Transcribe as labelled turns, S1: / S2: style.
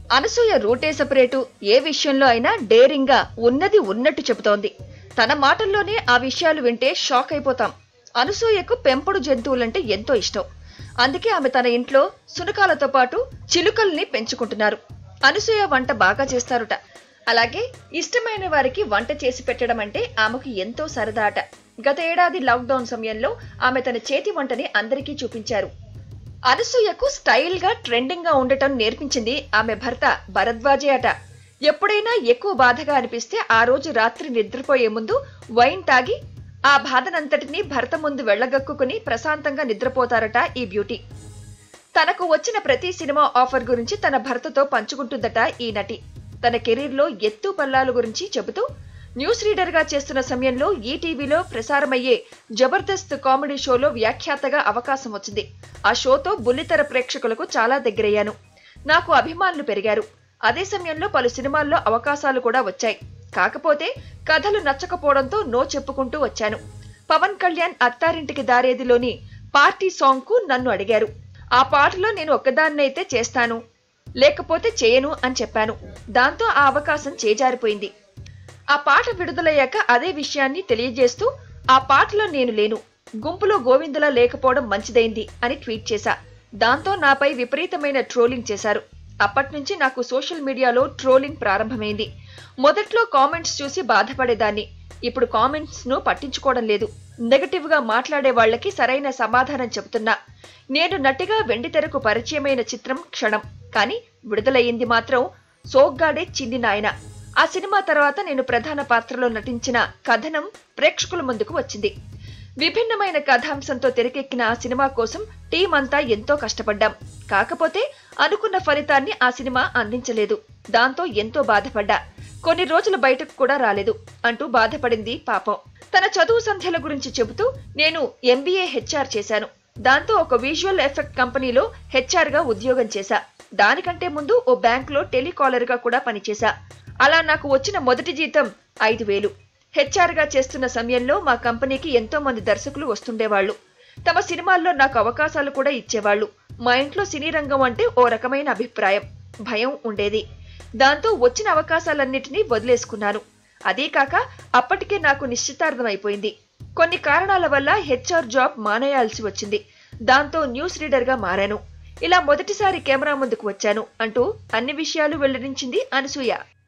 S1: అనసూయ రూటే సెపరేటు. ఏ విషయంలో అయినా డేరింగ్ గా ఉన్నది ఉన్నట్టు చెబుతోంది. తన మాటల్లోనే ఆ విషయాలు వింటే షాక్ అయిపోతాం. అనసూయకు పెంపుడు జంతువులంటే ఎంతో ఇష్టం. అందుకే ఆమె తన ఇంట్లో సునకాలతో పాటు చిలుకల్ని పెంచుకుంటున్నారు. అనసూయ వంట బాగా చేస్తారుట. అలాగే ఇష్టమైన వారికి వంట చేసి పెట్టడం అంటే ఆమెకు ఎంతో సరదా అట. గత ఏడాది లాక్డౌన్ సమయంలో ఆమె తన చేతి వంటని అందరికీ చూపించారు. అనసూయకు స్టైల్ గా ట్రెండింగ్ గా ఉండటం నేర్పించింది ఆమె భర్త భరద్వాజే అట. ఎప్పుడైనా ఎక్కువ బాధగా అనిపిస్తే ఆ రోజు రాత్రి నిద్రపోయే ముందు వైన్ తాగి ఆ బాధనంతటినీ భర్త ముందు వెళ్లగక్కుకుని ప్రశాంతంగా నిద్రపోతారట ఈ బ్యూటీ. తనకు వచ్చిన ప్రతి సినిమా ఆఫర్ గురించి తన భర్తతో పంచుకుంటుందట ఈ నటి. తన కెరీర్ లో ఎత్తు పల్లాల గురించి చెబుతూ న్యూస్ రీడర్ గా చేస్తున్న సమయంలో ఈటీవీలో ప్రసారమయ్యే జబర్దస్త్ కామెడీ షోలో వ్యాఖ్యాతగా అవకాశం వచ్చింది. ఆ షోతో బుల్లితెర ప్రేక్షకులకు చాలా దగ్గరయ్యాను. నాకు అభిమానులు పెరిగారు. అదే సమయంలో పలు సినిమాల్లో అవకాశాలు కూడా వచ్చాయి. కాకపోతే కథలు నచ్చకపోవడంతో నో చెప్పుకుంటూ వచ్చాను. పవన్ కళ్యాణ్ అత్తారింటికి దారేదిలోని పార్టీ సాంగ్ కు నన్ను అడిగారు. ఆ పాటలో నేను ఒక్కదాన్నైతే చేస్తాను, లేకపోతే చేయను అని చెప్పాను. దాంతో ఆ అవకాశం చేజారిపోయింది. ఆ పాట విడుదలయ్యాక అదే విషయాన్ని తెలియజేస్తూ ఆ పాటలో నేను లేను, గుంపులో గోవిందలా లేకపోవడం మంచిదైంది అని ట్వీట్ చేశా. దాంతో నాపై విపరీతమైన ట్రోలింగ్ చేశారు. అప్పట్నుంచి నాకు సోషల్ మీడియాలో ట్రోలింగ్ ప్రారంభమైంది. మొదట్లో కామెంట్స్ చూసి బాధపడేదాన్ని. ఇప్పుడు కామెంట్స్ ను పట్టించుకోవడం లేదు. నెగటివ్ గా మాట్లాడే వాళ్లకి సరైన సమాధానం చెబుతున్నా. నేను నటిగా వెండితెరకు పరిచయమైన చిత్రం క్షణం. కానీ విడుదలయ్యింది మాత్రం సోగ్గాడే చిన్ని నాయన. ఆ సినిమా తర్వాత నేను ప్రధాన పాత్రలో నటించిన కథనం ప్రేక్షకుల ముందుకు వచ్చింది. విభిన్నమైన కథాంశంతో తెరకెక్కిన ఆ సినిమా కోసం టీం అంతా ఎంతో కష్టపడ్డాం. కాకపోతే అనుకున్న ఫలితాన్ని ఆ సినిమా అందించలేదు. దాంతో ఎంతో బాధపడ్డా. కొన్ని రోజులు బయటకు కూడా రాలేదు అంటూ బాధపడింది పాపం. తన చదువు సంధ్యల గురించి చెబుతూ నేను MBA HR చేశాను. దాంతో ఒక విజువల్ ఎఫెక్ట్ కంపెనీలో HR గా ఉద్యోగం చేశా. దానికంటే ముందు ఓ బ్యాంక్ లో టెలికాలర్ గా కూడా పనిచేశా. అలా నాకు వచ్చిన మొదటి జీతం 5,000. HR గా చేస్తున్న సమయంలో మా కంపెనీకి ఎంతో మంది దర్శకులు వస్తుండేవాళ్లు. తమ సినిమాల్లో నాకు అవకాశాలు కూడా ఇచ్చేవాళ్లు. మా ఇంట్లో సినీ రంగం అంటే ఓ రకమైన అభిప్రాయం, భయం ఉండేది. దాంతో వచ్చిన అవకాశాలన్నిటినీ వదిలేసుకున్నాను. అదే కాక అప్పటికే నాకు నిశ్చితార్థం అయిపోయింది. కొన్ని కారణాల వల్ల HR జాబ్ మానేయాల్సి వచ్చింది. దాంతో న్యూస్ రీడర్ గా మారాను. ఇలా మొదటిసారి కెమెరా ముందుకు వచ్చాను అంటూ అన్ని విషయాలు వెల్లడించింది అనసూయ.